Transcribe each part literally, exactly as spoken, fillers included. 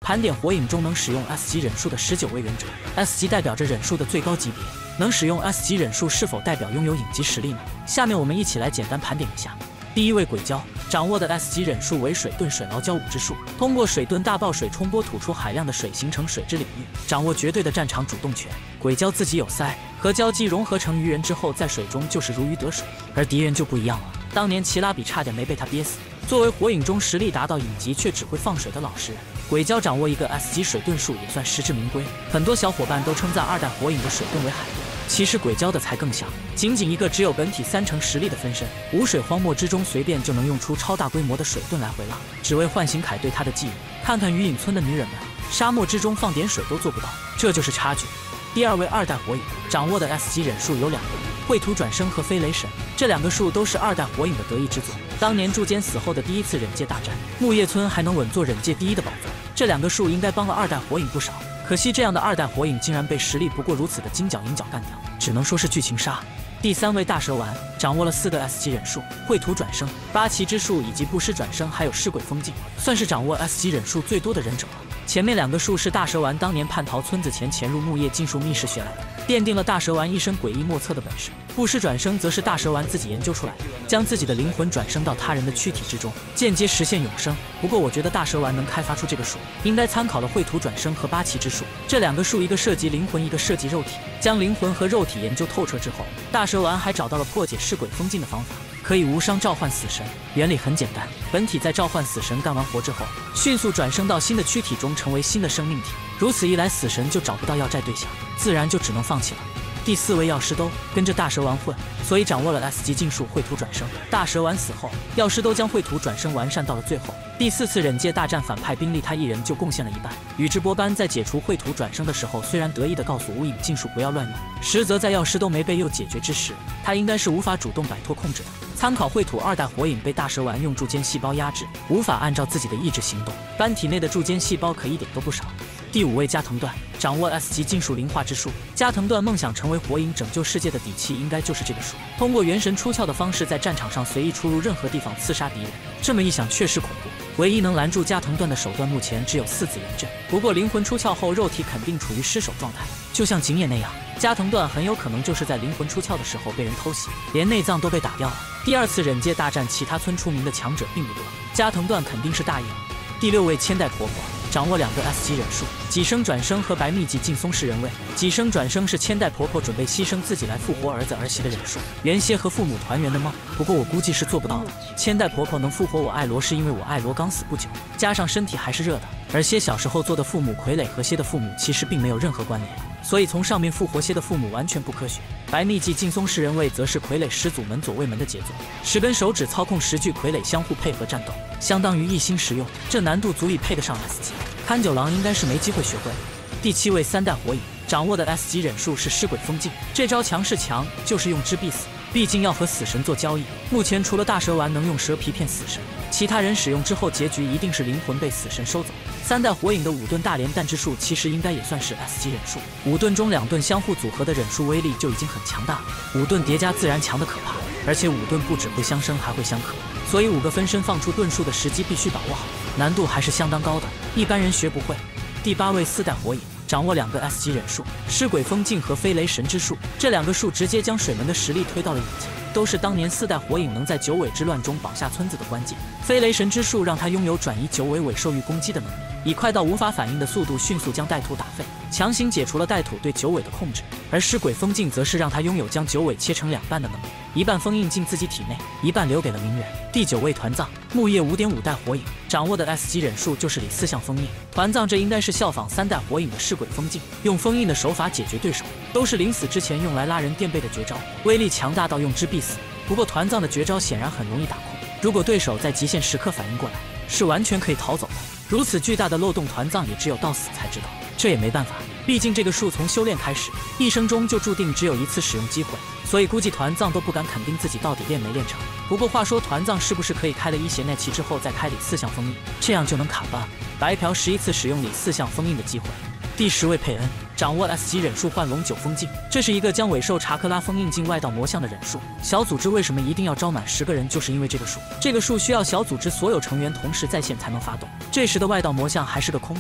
盘点火影中能使用 S 级忍术的十九位忍者 ，S 级代表着忍术的最高级别，能使用 S 级忍术是否代表拥有影级实力呢？下面我们一起来简单盘点一下。第一位鬼鲛，掌握的 S 级忍术为水遁水牢蛟五之术，通过水遁大爆水冲波吐出海量的水，形成水之领域，掌握绝对的战场主动权。鬼鲛自己有鳃，和蛟鸡融合成鱼人之后，在水中就是如鱼得水，而敌人就不一样了。当年奇拉比差点没被他憋死。作为火影中实力达到影级却只会放水的老实人，鬼鲛掌握一个 S 级水遁术也算实至名归。很多小伙伴都称赞二代火影的水遁为海遁。其实鬼鲛的才更像，仅仅一个只有本体三成实力的分身，无水荒漠之中随便就能用出超大规模的水遁来回浪，只为唤醒凯对他的记忆。看看鱼影村的女人们，沙漠之中放点水都做不到，这就是差距。第二位二代火影掌握的 S 级忍术有两个，绘图转生和飞雷神，这两个术都是二代火影的得意之作。当年筑间死后的第一次忍界大战，木叶村还能稳坐忍界第一的宝座，这两个术应该帮了二代火影不少。可惜这样的二代火影竟然被实力不过如此的金角银角干掉，只能说是剧情杀。第三位大蛇丸掌握了四个 S 级忍术，绘图转生、八岐之术以及不施转生，还有尸鬼封禁，算是掌握 S 级忍术最多的忍者了。前面两个术是大蛇丸当年叛逃村子前潜入木叶禁术密室学来的，奠定了大蛇丸一身诡异莫测的本事。不施转生则是大蛇丸自己研究出来的，将自己的灵魂转生到他人的躯体之中，间接实现永生。不过我觉得大蛇丸能开发出这个术，应该参考了绘图转生和八岐之术这两个术，一个涉及灵魂，一个涉及肉体。将灵魂和肉体研究透彻之后，大蛇丸还找到了破解尸鬼封禁的方法，可以无伤召唤死神。原理很简单，本体在召唤死神干完活之后，迅速转生到新的躯体中，成为新的生命体。如此一来，死神就找不到要债对象，自然就只能放弃了。第四位药师兜跟着大蛇丸混，所以掌握了 S 级禁术绘图转生。大蛇丸死后，药师兜将绘图转生完善到了最后。第四次忍界大战反派兵力他一人就贡献了一半。宇智波斑在解除绘图转生的时候，虽然得意地告诉无影禁术不要乱用，实则在药师兜没被又解决之时，他应该是无法主动摆脱控制的。参考绘图二代火影被大蛇丸用筑间细胞压制，无法按照自己的意志行动，斑体内的筑间细胞可一点都不少。第五位加藤段掌握 S 级禁术灵化之术，加藤段梦想成为火影拯救世界的底气应该就是这个术，通过元神出窍的方式在战场上随意出入任何地方刺杀敌人。这么一想确实恐怖，唯一能拦住加藤段的手段目前只有四子元阵，不过灵魂出窍后肉体肯定处于失手状态，就像景野那样，加藤段很有可能就是在灵魂出窍的时候被人偷袭，连内脏都被打掉了。第二次忍界大战其他村出名的强者并不多，加藤段肯定是大赢。第六位千代婆婆掌握两个 S 级忍术，几生转生和白秘技劲松式人位。几生转生是千代婆婆准备牺牲自己来复活儿子儿媳的忍术，原先和父母团圆的梦，不过我估计是做不到的。千代婆婆能复活我爱罗，是因为我爱罗刚死不久，加上身体还是热的，而蝎小时候做的父母傀儡和蝎的父母其实并没有任何关联，所以从上面复活蝎的父母完全不科学。白秘技劲松式人位则是傀儡始祖门左卫门的杰作，十根手指操控十具傀儡相互配合战斗，相当于一心十用，这难度足以配得上 S 级。勘九郎应该是没机会学会。第七位三代火影掌握的 S 级忍术是尸鬼封禁，这招强是强，就是用之必死，毕竟要和死神做交易。目前除了大蛇丸能用蛇皮骗死神，其他人使用之后结局一定是灵魂被死神收走。三代火影的五盾大连弹之术其实应该也算是 S 级忍术，五盾中两盾相互组合的忍术威力就已经很强大了，五盾叠加自然强的可怕，而且五盾不只会相生还会相克，所以五个分身放出盾术的时机必须把握好，难度还是相当高的，一般人学不会。第八位四代火影掌握两个 S 级忍术，尸鬼封禁和飞雷神之术，这两个术直接将水门的实力推到了影级，都是当年四代火影能在九尾之乱中保下村子的关键。飞雷神之术让他拥有转移九尾尾兽域攻击的能力，以快到无法反应的速度迅速将带土打废，强行解除了带土对九尾的控制。而尸鬼封禁则是让他拥有将九尾切成两半的能力，一半封印进自己体内，一半留给了鸣人。第九位团藏木叶 五点五 代火影掌握的 S 级忍术就是里四象封印。团藏这应该是效仿三代火影的尸鬼封禁，用封印的手法解决对手，都是临死之前用来拉人垫背的绝招，威力强大到用之必死。不过团藏的绝招显然很容易打空，如果对手在极限时刻反应过来，是完全可以逃走的。如此巨大的漏洞，团藏也只有到死才知道，这也没办法，毕竟这个术从修炼开始，一生中就注定只有一次使用机会，所以估计团藏都不敢肯定自己到底练没练成。不过话说，团藏是不是可以开了一邪奈气之后再开里四象封印，这样就能卡办白嫖十一次使用里四象封印的机会？第十位佩恩掌握 S 级忍术幻龙九封禁，这是一个将尾兽查克拉封印进外道魔像的忍术。小组织为什么一定要招满十个人，就是因为这个术。这个术需要小组织所有成员同时在线才能发动，这时的外道魔像还是个空壳，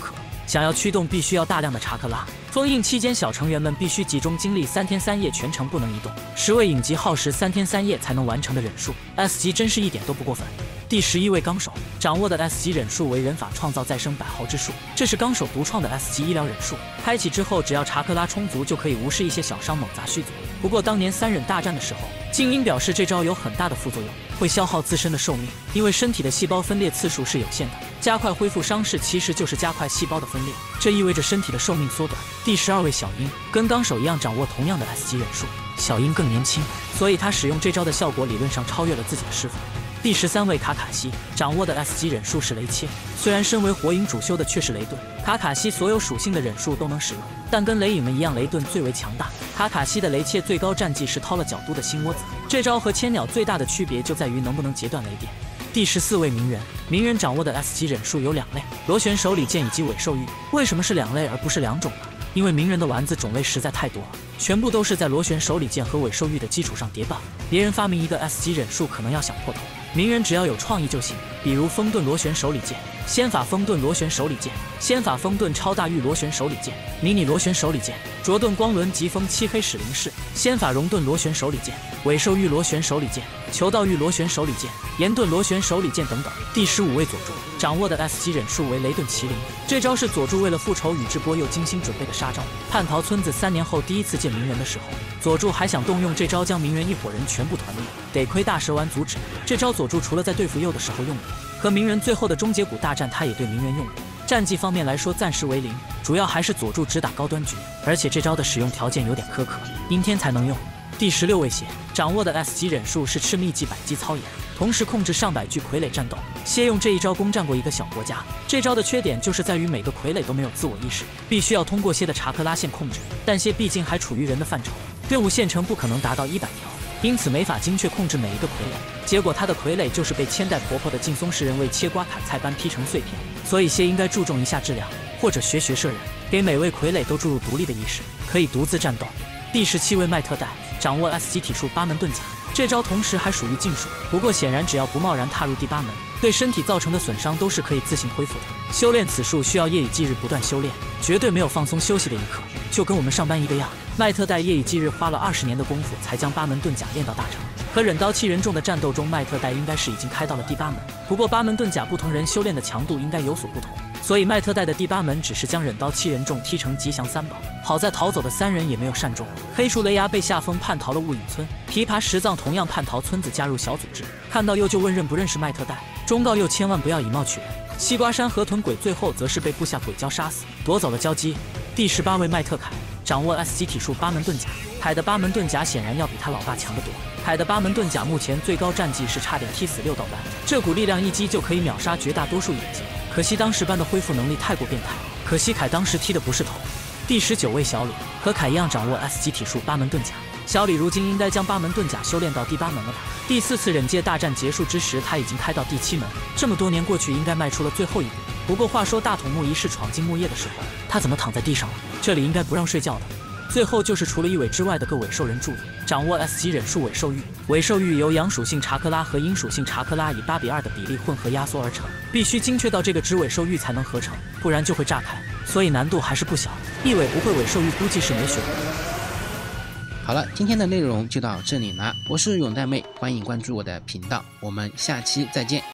想要驱动，必须要大量的查克拉。封印期间，小成员们必须集中精力三天三夜，全程不能移动。十位影级耗时三天三夜才能完成的忍术 ，S 级真是一点都不过分。第十一位纲手掌握的 S 级忍术为人法创造再生百毫之术，这是纲手独创的 S 级医疗忍术。开启之后，只要查克拉充足，就可以无视一些小伤猛砸虚族。不过当年三忍大战的时候，静音表示这招有很大的副作用，会消耗自身的寿命，因为身体的细胞分裂次数是有限的。加快恢复伤势其实就是加快细胞的分裂，这意味着身体的寿命缩短。第十二位小樱跟纲手一样掌握同样的 S 级忍术，小樱更年轻，所以他使用这招的效果理论上超越了自己的师傅。第十三位卡卡西掌握的 S 级忍术是雷切，虽然身为火影主修的却是雷遁，卡卡西所有属性的忍术都能使用，但跟雷影们一样，雷遁最为强大。卡卡西的雷切最高战绩是掏了角度的心窝子，这招和千鸟最大的区别就在于能不能截断雷电。第十四位鸣人，鸣人掌握的 S 级忍术有两类，螺旋手里剑以及尾兽玉。为什么是两类而不是两种呢？因为鸣人的丸子种类实在太多了，全部都是在螺旋手里剑和尾兽玉的基础上叠 buff。别人发明一个 S 级忍术可能要想破头，鸣人只要有创意就行，比如风遁螺旋手里剑、仙法风遁螺旋手里剑、仙法风遁超大玉螺旋手里剑、迷你螺旋手里剑、卓盾光轮疾风漆黑史灵式、仙法熔遁螺旋手里剑、尾兽玉螺旋手里剑、求道玉螺旋手里剑、炎遁螺旋手里剑等等。第十五位佐助掌握的 S 级忍术为雷遁麒麟，这招是佐助为了复仇宇智波鼬精心准备的杀招。叛逃村子三年后第一次见鸣人的时候，佐助还想动用这招将鸣人一伙人全部团灭，得亏大蛇丸阻止。这招佐助除了在对付鼬的时候用过，和鸣人最后的终结谷大战他也对鸣人用过。战绩方面来说暂时为零，主要还是佐助只打高端局，而且这招的使用条件有点苛刻，阴天才能用。第十六位蝎掌握的 S 级忍术是赤秘技百击操演，同时控制上百具傀儡战斗。蝎用这一招攻占过一个小国家，这招的缺点就是在于每个傀儡都没有自我意识，必须要通过蝎的查克拉线控制，但蝎毕竟还处于人的范畴，任务线程不可能达到一百条，因此没法精确控制每一个傀儡。结果他的傀儡就是被千代婆婆的劲松食人为切瓜砍菜般劈成碎片。所以蝎应该注重一下质量，或者学学射人，给每位傀儡都注入独立的意识，可以独自战斗。第十七位麦特戴掌握 S 级体术八门遁甲，这招同时还属于禁术，不过显然只要不贸然踏入第八门，对身体造成的损伤都是可以自行恢复的。修炼此术需要夜以继日不断修炼，绝对没有放松休息的一刻，就跟我们上班一个样。麦特戴夜以继日花了二十年的功夫才将八门遁甲练到大成。和忍刀七人众的战斗中，麦特戴应该是已经开到了第八门，不过八门遁甲不同人修炼的强度应该有所不同，所以麦特戴的第八门只是将忍刀七人众踢成吉祥三宝。好在逃走的三人也没有善终，黑树雷牙被下封叛逃了雾隐村，琵琶石藏同样叛逃村子加入小组织，看到鼬就问认不认识麦特戴，忠告鼬千万不要以貌取人。西瓜山河豚鬼最后则是被部下鬼鲛杀死，夺走了交机。第十八位麦特凯掌握 S 级体术八门遁甲，凯的八门遁甲显然要比他老爸强得多。凯的八门遁甲目前最高战绩是差点踢死六道班，这股力量一击就可以秒杀绝大多数影级，可惜当时班的恢复能力太过变态，可惜凯当时踢的不是头。第十九位小李和凯一样掌握 S 级体术八门遁甲，小李如今应该将八门遁甲修炼到第八门了吧？第四次忍界大战结束之时，他已经开到第七门，这么多年过去，应该迈出了最后一步。不过话说，大筒木一世闯进木叶的时候，他怎么躺在地上了？这里应该不让睡觉的。最后就是除了一尾之外的各尾兽人助理掌握 S 级忍术尾兽玉，尾兽玉由阳属性查克拉和阴属性查克拉以八比二的比例混合压缩而成，必须精确到这个只尾兽玉才能合成，不然就会炸开，所以难度还是不小。一尾不会尾兽玉估计是没学过。 好了，今天的内容就到这里了，我是永代妹，欢迎关注我的频道，我们下期再见。